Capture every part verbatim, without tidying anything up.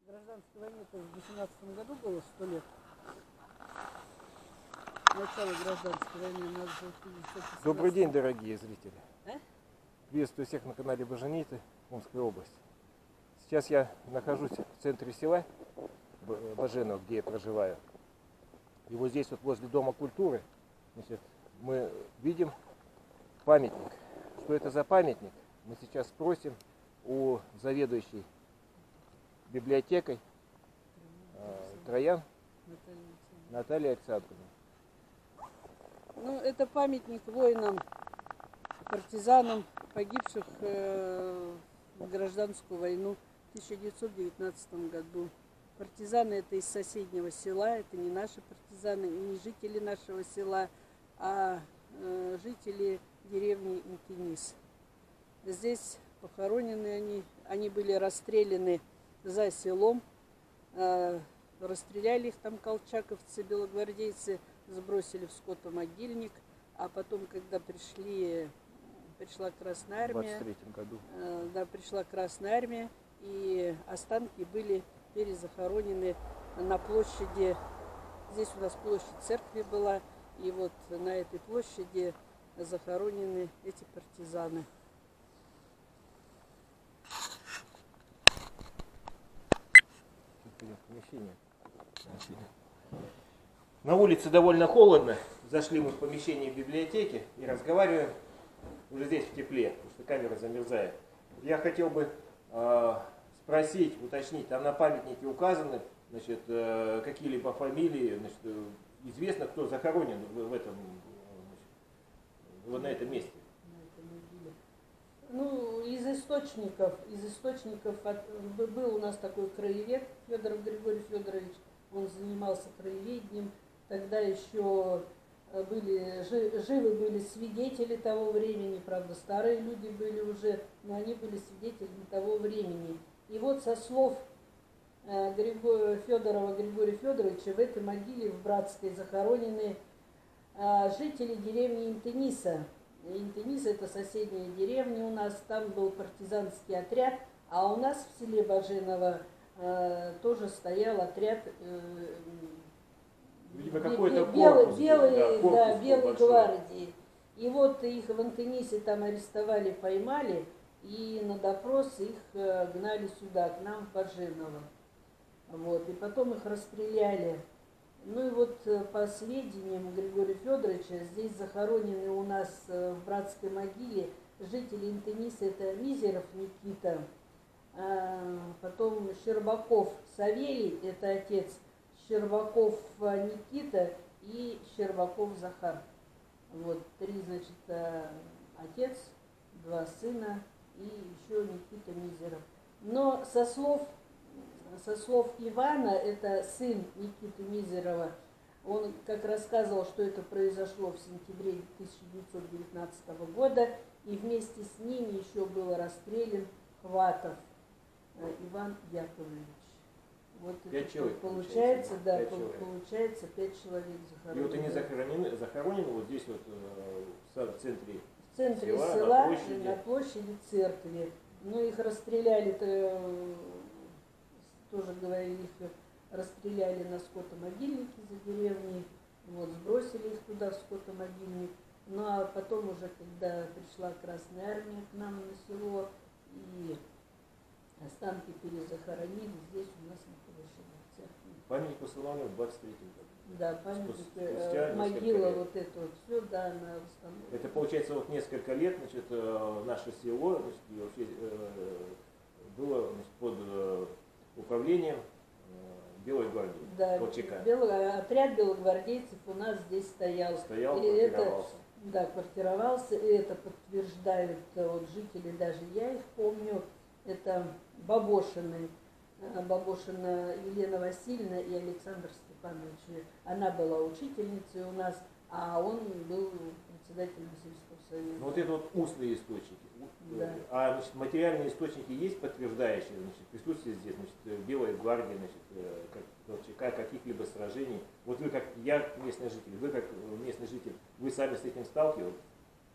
Гражданской войне-то в восемнадцатом году было сто лет. Начало гражданской войны. Надо же Добрый день, дорогие зрители. А? Приветствую всех на канале Боженицы, Омская область. Сейчас я нахожусь в центре села Баженов, где я проживаю. И вот здесь вот возле Дома культуры, значит, мы видим памятник. Что это за памятник? Мы сейчас спросим у заведующей библиотекой э, Троян Натальи Александровны. Ну, это памятник воинам, партизанам, погибших э, в гражданскую войну в тысяча девятьсот девятнадцатом году. Партизаны это из соседнего села, это не наши партизаны, не жители нашего села, а э, жители деревни Интенис. Здесь похоронены они, они были расстреляны за селом, э, расстреляли их там колчаковцы, белогвардейцы, сбросили в скотомогильник, а потом, когда пришли, пришла Красная Армия, в двадцать третьем году. Э, да, пришла Красная Армия, и останки были перезахоронены на площади. Здесь у нас площадь церкви была, и вот на этой площади захоронены эти партизаны. Помещение. На улице довольно холодно. Зашли мы в помещение библиотеки и разговариваем уже здесь в тепле, потому что камера замерзает. Я хотел бы э, спросить, уточнить, там на памятнике указаны, значит, э, какие-либо фамилии, значит, э, известно, кто захоронен в, в этом, значит, вот на этом месте. Ну, из источников, из источников от, был у нас такой краевед Федоров Григорий Федорович, он занимался краеведением, тогда еще были, живы были свидетели того времени, правда, старые люди были уже, но они были свидетелями того времени. И вот со слов Григория, Федорова Григория Федоровича в этой могиле в Братской захоронены жители деревни Интениса. Интенис это соседняя деревня у нас, там был партизанский отряд, а у нас в селе Баженово э, тоже стоял отряд э, Видимо, какой-то белой, корпус, белой, да, корпус да, белой большой. гвардии. И вот их в Интенисе там арестовали, поймали, и на допрос их э, гнали сюда, к нам в Баженово. Вот, и потом их расстреляли. Ну и вот по сведениям Григория Федоровича, здесь захоронены у нас в братской могиле жители Интениса, это Мизеров Никита, а потом Щербаков Савелий, это отец, Щербаков Никита и Щербаков Захар. Вот три, значит, отец, два сына и еще Никита Мизеров. Но со слов Со слов Ивана, это сын Никиты Мизерова, он как рассказывал, что это произошло в сентябре тысяча девятьсот девятнадцатого года, и вместе с ними еще был расстрелян Хватов Иван Яковлевич. Вот пять это человек, получается, да, пять человек. получается пять человек захоронено. И вот они захоронены, захоронены вот здесь вот в центре, в центре села, села, на площади. на площади церкви. Ну, их расстреляли-то, тоже говорили, их расстреляли на скотомогильнике за деревней, вот, сбросили их туда в скотомогильник. Ну а потом уже, когда пришла Красная Армия к нам на село, и останки перезахоронили здесь у нас на площади церкви. Памятник установлен в двадцать третьем году. Да, памятник, Спустя могила вот это вот все, да, она установлена. Это получается вот несколько лет, значит, наше село, значит, и вообще было, значит, под управлением Белой гвардии, да, ЧК. Белый, отряд белогвардейцев у нас здесь стоял. Стоял, и квартировался. Это, да, квартировался, и это подтверждают вот, жители, даже я их помню, это Бабошины, Бабошина Елена Васильевна и Александр Степанович. Она была учительницей у нас, а он был председателем сельского совета. Ну, вот это вот устные источники. Да. А значит, материальные источники есть подтверждающие, значит, присутствие здесь, значит, Белой гвардии, значит, как, ЧК, каких-либо сражений. Вот вы как, я местный житель, вы как местный житель, вы сами с этим сталкивались?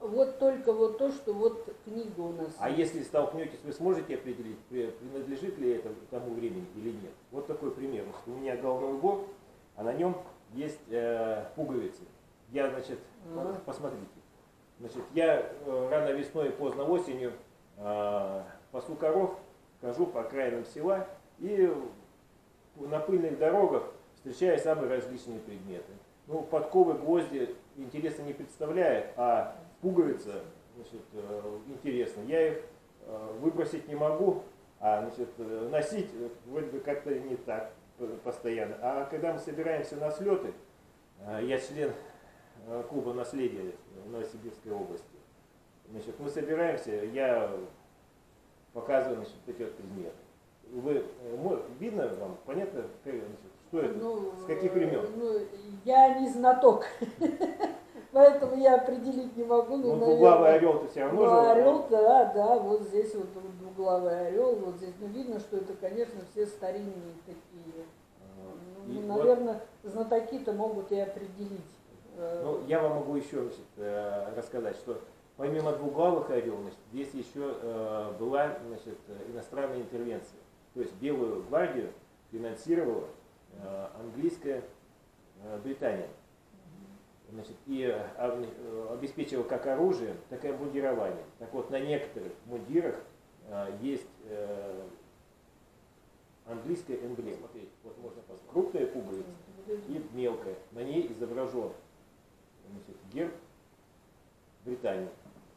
Вот только вот то, что вот книга у нас. А если столкнетесь, вы сможете определить, принадлежит ли это тому времени или нет? Вот такой пример. У меня головной убор, а на нем есть э, пуговицы. Я, значит, а. посмотрите. Значит, я э, рано весной и поздно осенью э, пасу коров, хожу по окраинам села и на пыльных дорогах встречаю самые различные предметы. Ну, подковы, гвозди интереса не представляет, а пуговица, значит, э, интересно. Я их э, выбросить не могу, а, значит, носить вроде бы как-то не так постоянно. А когда мы собираемся на слеты, э, я член э, клуба наследия в Новосибирской области, значит, мы собираемся, я показываю, значит, эти вот предметы. Вы, видно вам, понятно, значит, что это, ну, с каких времен? Ну, я не знаток, поэтому я определить не могу. Ну, двуглавый орел-то все равно же. Орел, да, да, вот здесь вот двуглавый орел, вот здесь, ну, видно, что это, конечно, все старинные такие. Ну, и наверное, вот знатоки-то могут и определить. Ну, я вам могу еще, значит, рассказать, что помимо двуглавых орел, значит, здесь еще э, была, значит, иностранная интервенция. То есть Белую гвардию финансировала э, английская э, Британия. Значит, и э, обеспечивала как оружие, так и обмундирование. Так вот, на некоторых мундирах э, есть э, английская эмблема. Смотрите, вот можно посмотреть. Крупная пуговица и мелкая. На ней изображен, значит, герб Британии.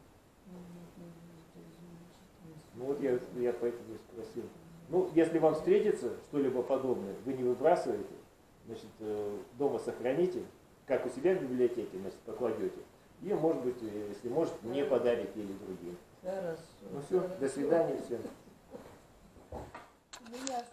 Ну вот я, я поэтому спросил. Ну, если вам встретится что-либо подобное, вы не выбрасываете, значит, дома сохраните, как у себя в библиотеке, значит, покладете. И, может быть, если может, мне подарите или другим. Хорошо. Ну все, до свидания всем.